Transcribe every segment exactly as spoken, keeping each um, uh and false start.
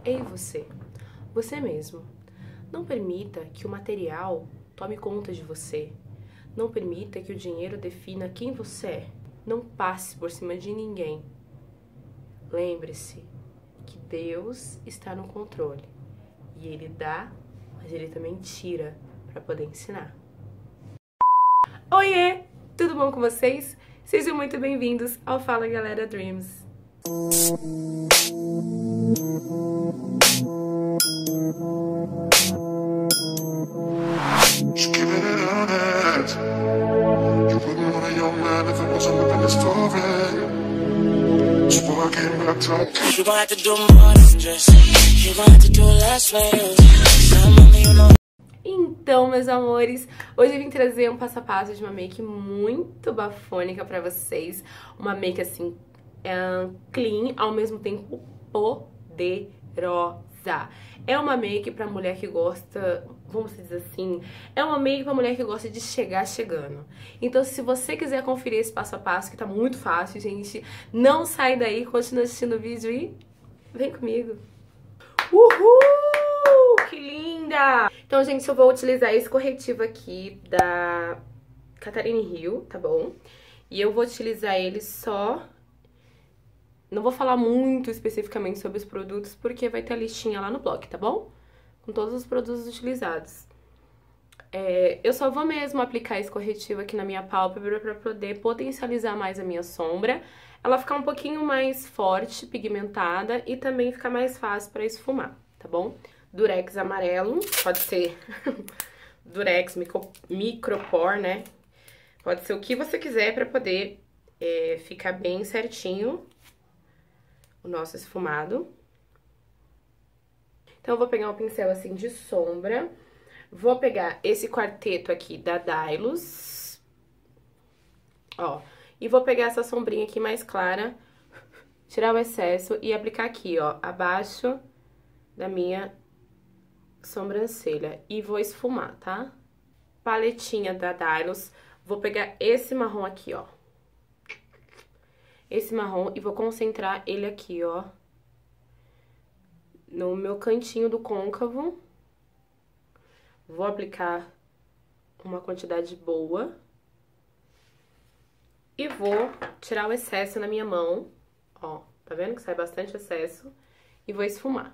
Ei você, você mesmo. Não permita que o material tome conta de você. Não permita que o dinheiro defina quem você é. Não passe por cima de ninguém. Lembre-se que Deus está no controle. E Ele dá, mas Ele também tira para poder ensinar. Oiê! Tudo bom com vocês? Sejam muito bem-vindos ao Fala Galera Dreams. Então, meus amores, hoje eu vim trazer um passo a passo de uma make muito bafônica pra vocês. Uma make, assim, é, clean, ao mesmo tempo poderosa. É uma make pra mulher que gosta, vamos dizer assim, é uma make pra mulher que gosta de chegar chegando. Então, se você quiser conferir esse passo a passo, que tá muito fácil, gente, não sai daí, continua assistindo o vídeo e vem comigo. Uhul! Que linda! Então, gente, eu vou utilizar esse corretivo aqui da Catarine Hill, tá bom? E eu vou utilizar ele só... Não vou falar muito especificamente sobre os produtos, porque vai ter a listinha lá no blog, tá bom? Com todos os produtos utilizados. É, eu só vou mesmo aplicar esse corretivo aqui na minha pálpebra pra poder potencializar mais a minha sombra. Ela ficar um pouquinho mais forte, pigmentada e também ficar mais fácil pra esfumar, tá bom? Durex amarelo, pode ser Durex micro, Micropore, né? Pode ser o que você quiser pra poder é, ficar bem certinho o nosso esfumado. Então, eu vou pegar um pincel assim de sombra. Vou pegar esse quarteto aqui da Dylos. Ó. E vou pegar essa sombrinha aqui mais clara, tirar o excesso e aplicar aqui, ó, abaixo da minha sobrancelha. E vou esfumar, tá? Paletinha da Dylos. Vou pegar esse marrom aqui, ó. Esse marrom e vou concentrar ele aqui, ó, no meu cantinho do côncavo. Vou aplicar uma quantidade boa. E vou tirar o excesso na minha mão, ó, tá vendo que sai bastante excesso? E vou esfumar.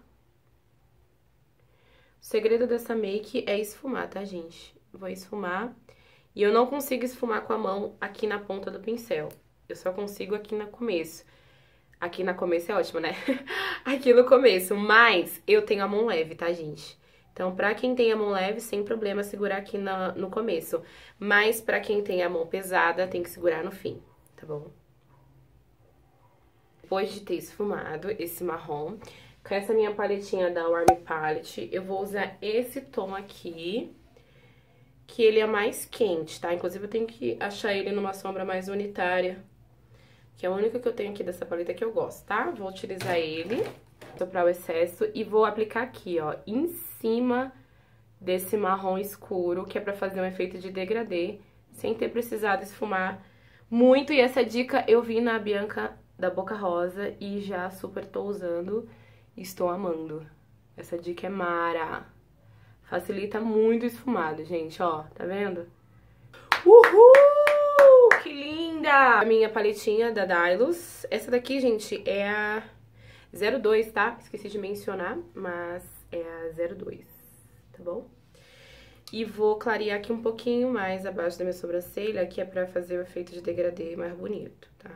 O segredo dessa make é esfumar, tá, gente? Vou esfumar. E eu não consigo esfumar com a mão aqui na ponta do pincel. Eu só consigo aqui no começo. Aqui na começo é ótimo, né? Aqui no começo, mas eu tenho a mão leve, tá, gente? Então, pra quem tem a mão leve, sem problema segurar aqui na, no começo. Mas pra quem tem a mão pesada, tem que segurar no fim, tá bom? Depois de ter esfumado esse marrom, com essa minha paletinha da Warm Palette, eu vou usar esse tom aqui, que ele é mais quente, tá? Inclusive, eu tenho que achar ele numa sombra mais unitária, que é o único que eu tenho aqui dessa paleta que eu gosto, tá? Vou utilizar ele, soprar o excesso e vou aplicar aqui, ó, em cima desse marrom escuro, que é pra fazer um efeito de degradê, sem ter precisado esfumar muito. E essa dica eu vi na Bianca da Boca Rosa e já super tô usando e estou amando. Essa dica é mara. Facilita muito o esfumado, gente, ó, tá vendo? Uhul! Que linda! A minha paletinha da Dylos. Essa daqui, gente, é a zero dois, tá? Esqueci de mencionar, mas é a zero dois, tá bom? E vou clarear aqui um pouquinho mais abaixo da minha sobrancelha, que é pra fazer o efeito de degradê mais bonito, tá?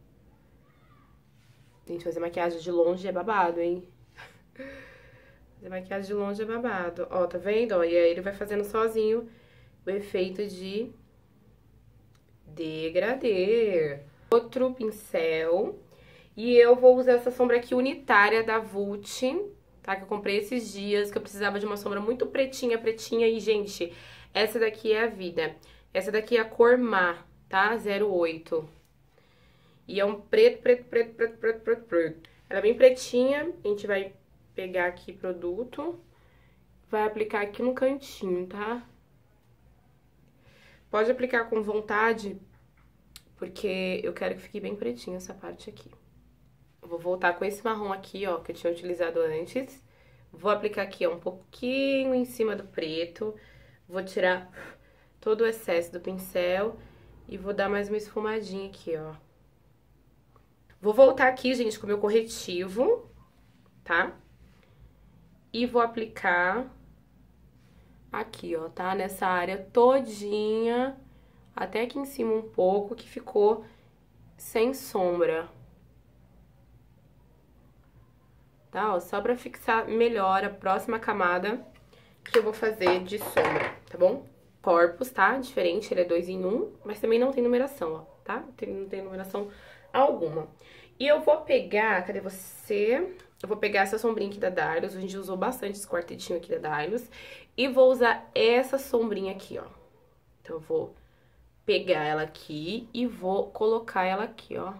Gente, fazer maquiagem de longe é babado, hein? Fazer maquiagem de longe é babado. Ó, tá vendo? Ó, e aí ele vai fazendo sozinho o efeito de degradê. Outro pincel. E eu vou usar essa sombra aqui unitária da Vult, tá? Que eu comprei esses dias, que eu precisava de uma sombra muito pretinha, pretinha. E, gente, essa daqui é a vida. Essa daqui é a cor Má, tá? zero oito. E é um preto, preto, preto, preto, preto, preto, preto. Ela é bem pretinha. A gente vai pegar aqui produto. Vai aplicar aqui no cantinho, tá? Pode aplicar com vontade, porque eu quero que fique bem pretinho essa parte aqui. Eu vou voltar com esse marrom aqui, ó, que eu tinha utilizado antes. Vou aplicar aqui, ó, um pouquinho em cima do preto. Vou tirar todo o excesso do pincel e vou dar mais uma esfumadinha aqui, ó. Vou voltar aqui, gente, com o meu corretivo, tá? E vou aplicar aqui, ó, tá? Nessa área todinha, até aqui em cima um pouco, que ficou sem sombra. Tá, ó, só pra fixar melhor a próxima camada que eu vou fazer de sombra, tá bom? Corpus, tá? Diferente, ele é dois em um, mas também não tem numeração, ó, tá? Tem, não tem numeração alguma. E eu vou pegar, cadê você? Eu vou pegar essa sombrinha aqui da Dylos, a gente usou bastante esse quartetinho aqui da Dylos, e vou usar essa sombrinha aqui, ó. Então, eu vou pegar ela aqui e vou colocar ela aqui, ó.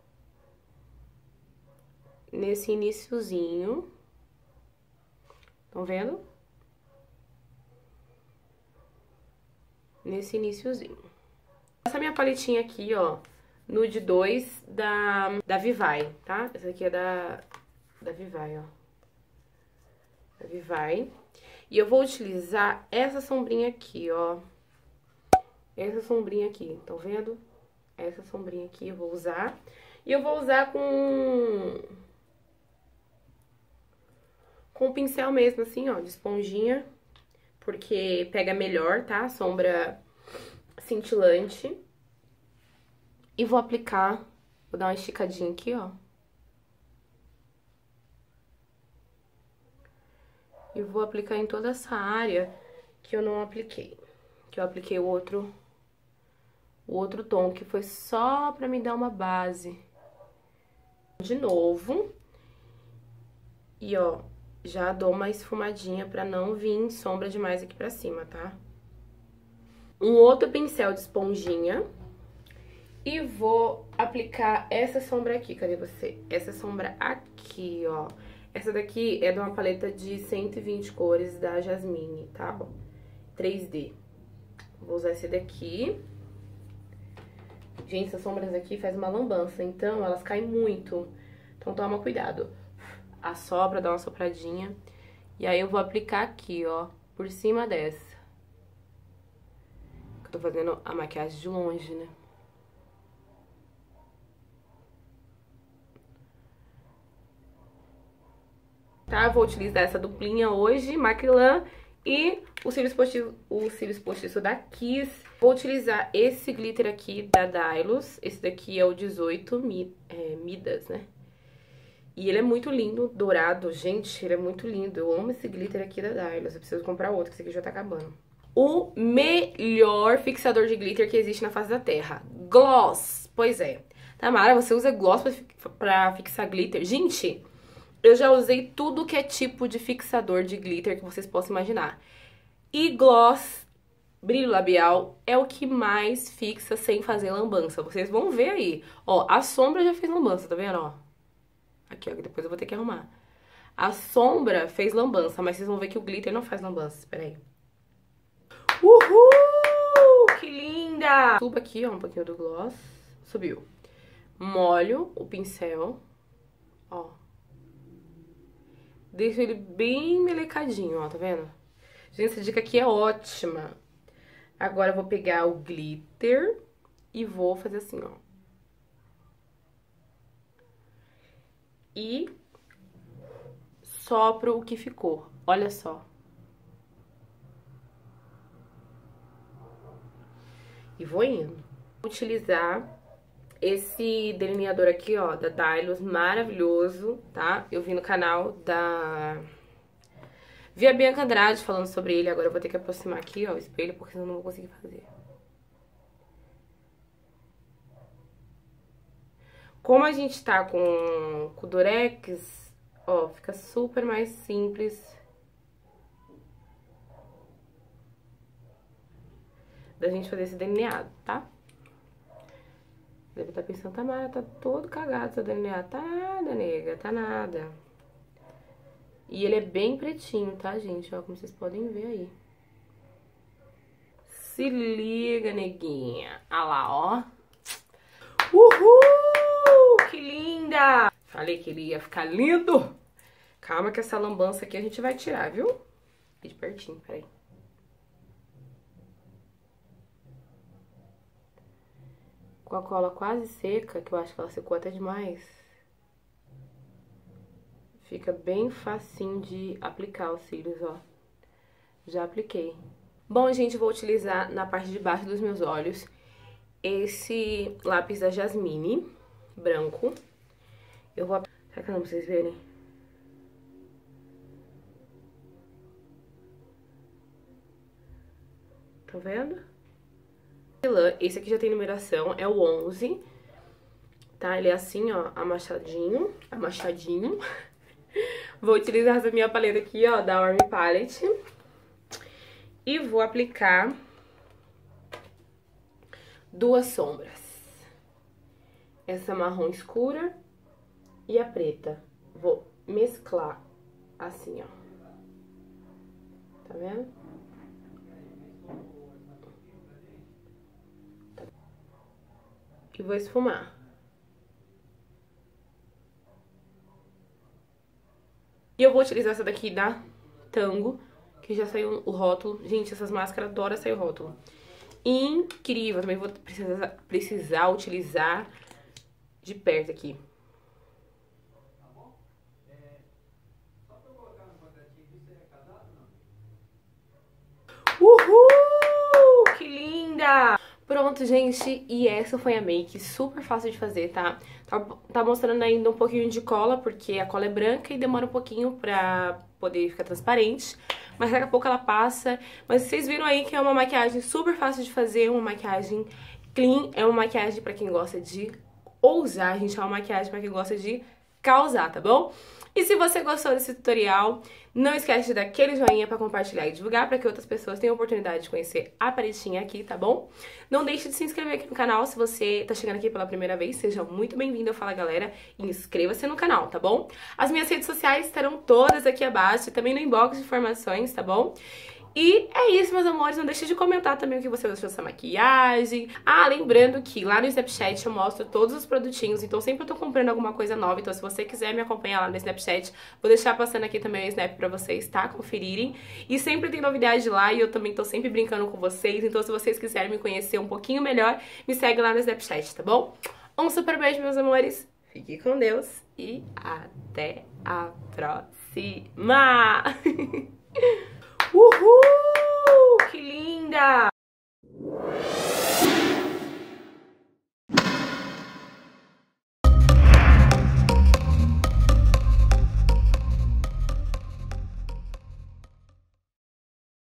Nesse iniciozinho. Estão vendo? Nesse iniciozinho. Essa minha paletinha aqui, ó, Nude dois da, da Vivai, tá? Essa aqui é da, da Vivai, ó. Da Vivai. E eu vou utilizar essa sombrinha aqui, ó. Essa sombrinha aqui, estão vendo? Essa sombrinha aqui eu vou usar. E eu vou usar com... com o pincel mesmo, assim, ó, de esponjinha. Porque pega melhor, tá? Sombra cintilante. E vou aplicar, vou dar uma esticadinha aqui, ó. E vou aplicar em toda essa área que eu não apliquei. Que eu apliquei o outro, o outro tom, que foi só pra me dar uma base. De novo. E, ó, já dou uma esfumadinha pra não vir sombra demais aqui pra cima, tá? Um outro pincel de esponjinha. E vou aplicar essa sombra aqui, cadê você? Essa sombra aqui, ó. Essa daqui é de uma paleta de cento e vinte cores da Jasmine, tá bom? três D. Vou usar esse daqui. Gente, essas sombras aqui faz uma lambança, então elas caem muito. Então toma cuidado. Assopra, dá uma sopradinha. E aí eu vou aplicar aqui, ó, por cima dessa. Eu tô fazendo a maquiagem de longe, né? Tá, vou utilizar essa duplinha hoje, Macrylan e o cílios postiço, o cílios postiço da Kiss. Vou utilizar esse glitter aqui da Dylos, esse daqui é o dezoito mi, é, Midas, né? E ele é muito lindo, dourado, gente, ele é muito lindo. Eu amo esse glitter aqui da Dylos, eu preciso comprar outro, que esse aqui já tá acabando. O melhor fixador de glitter que existe na face da Terra, gloss. Pois é. Tamara, você usa gloss pra, pra fixar glitter? Gente... eu já usei tudo que é tipo de fixador de glitter que vocês possam imaginar. E gloss, brilho labial, é o que mais fixa sem fazer lambança. Vocês vão ver aí. Ó, a sombra já fez lambança, tá vendo, ó? Aqui, ó, que depois eu vou ter que arrumar. A sombra fez lambança, mas vocês vão ver que o glitter não faz lambança. Espera aí. Uhul! Que linda! Subo aqui, ó, um pouquinho do gloss. Subiu. Molho o pincel, ó. Deixo ele bem melecadinho, ó, tá vendo? Gente, essa dica aqui é ótima. Agora eu vou pegar o glitter e vou fazer assim, ó. E sopro o que ficou, olha só. E vou indo. Vou utilizar esse delineador aqui, ó, da Dylos, maravilhoso, tá? Eu vi no canal da... vi a Bianca Andrade falando sobre ele, agora eu vou ter que aproximar aqui, ó, o espelho, porque senão eu não vou conseguir fazer. Como a gente tá com, com o Durex, ó, fica super mais simples da gente fazer esse delineado, tá? Deve estar pensando, Tamara, tá todo cagado seu delineado. Tá nada, nega, tá nada. E ele é bem pretinho, tá, gente? Ó, como vocês podem ver aí. Se liga, neguinha. Olha lá, ó. Uhul! Que linda! Falei que ele ia ficar lindo. Calma que essa lambança aqui a gente vai tirar, viu? Aqui de pertinho, peraí. Com a cola quase seca, que eu acho que ela secou até demais, fica bem facinho de aplicar os cílios, ó. Já apliquei. Bom, gente, vou utilizar na parte de baixo dos meus olhos esse lápis da Jasmine, branco. Eu vou... Será que não pra vocês verem? Tá vendo? Esse aqui já tem numeração, é o onze, tá? Ele é assim, ó, amachadinho, amachadinho. Vou utilizar essa minha paleta aqui, ó, da Orme Palette. E vou aplicar duas sombras. Essa marrom escura e a preta. Vou mesclar assim, ó. Tá vendo? E vou esfumar. E eu vou utilizar essa daqui da Tango, que já saiu o rótulo. Gente, essas máscaras adoram sair o rótulo. Incrível. Também vou precisar, precisar utilizar de perto aqui. Uhul! Que linda! Pronto, gente, e essa foi a make, super fácil de fazer, tá? Tá, tá mostrando ainda um pouquinho de cola, porque a cola é branca e demora um pouquinho pra poder ficar transparente. Mas daqui a pouco ela passa. Mas vocês viram aí que é uma maquiagem super fácil de fazer, uma maquiagem clean. É uma maquiagem pra quem gosta de ousar, gente, é uma maquiagem pra quem gosta de causar, tá bom? E se você gostou desse tutorial, não esquece de dar aquele joinha pra compartilhar e divulgar pra que outras pessoas tenham a oportunidade de conhecer a paletinha aqui, tá bom? Não deixe de se inscrever aqui no canal se você tá chegando aqui pela primeira vez, seja muito bem-vindo, Fala Galera, e inscreva-se no canal, tá bom? As minhas redes sociais estarão todas aqui abaixo e também no inbox de informações, tá bom? E é isso, meus amores, não deixe de comentar também o que você achou dessa maquiagem. Ah, lembrando que lá no Snapchat eu mostro todos os produtinhos, então sempre eu tô comprando alguma coisa nova, então se você quiser me acompanhar lá no Snapchat, vou deixar passando aqui também o Snap pra vocês, tá? Conferirem. E sempre tem novidade lá e eu também tô sempre brincando com vocês, então se vocês quiserem me conhecer um pouquinho melhor, me segue lá no Snapchat, tá bom? Um super beijo, meus amores, fique com Deus e até a próxima! Uhul! Que linda!